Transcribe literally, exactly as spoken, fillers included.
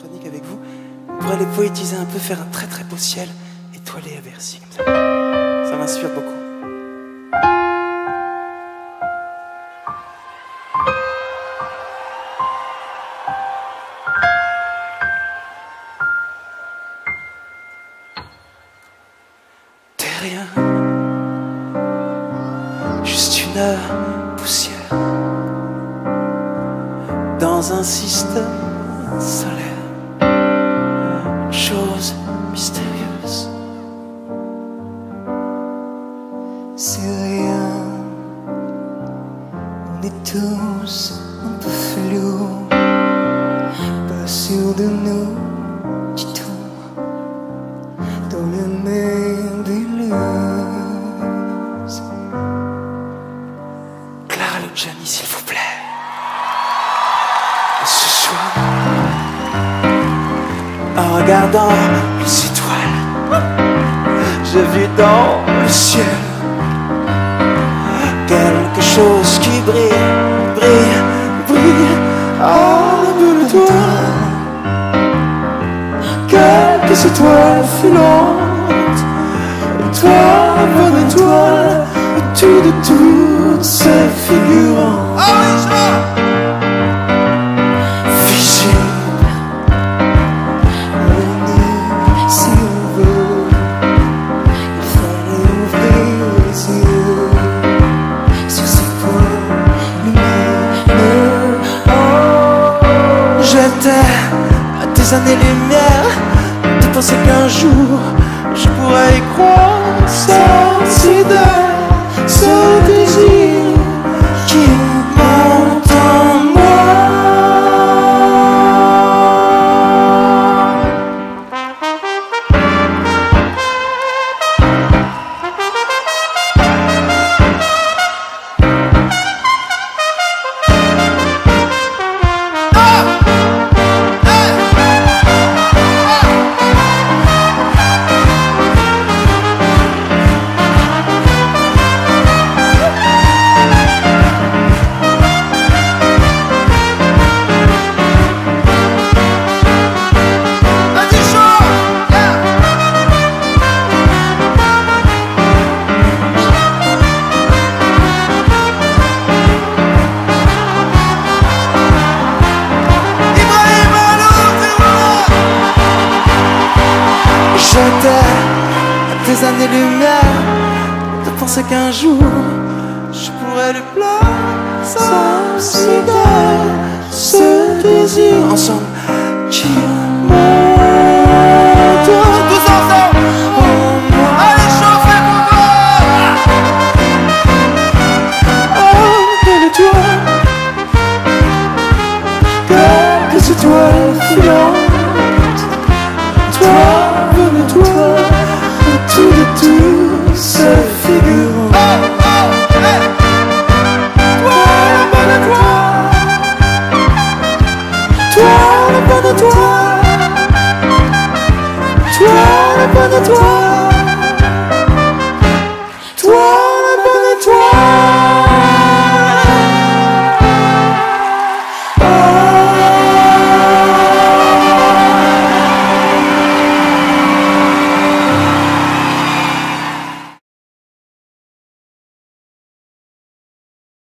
symphonique avec vous pour aller poétiser un peu, faire un très très beau ciel étoilé à Bercy comme ça. Ça m'inspire beaucoup. T'es rien, juste une poussière dans un système solaire, chose mystérieuse. C'est rien, on est tous un peu flous, pas sûrs de nous du tout, dans le même déluge. Clara Luciani, s'il vous plaît. Ce soir, en regardant les étoiles, j'ai vu dans le ciel quelque chose qui brille, brille, brille. Ah, de toi, quelques étoiles filantes, et toi, bonne étoile, au-dessus de toutes ces figurants. Ah oui, ça! J'étais à des années-lumière de penser qu'un jour je pourrais y croire, sorti de ce désir qui monte en moi. J'étais à des années-lumière de penser qu'un jour je pourrais lui plaire, sorcider ce désir ensemble.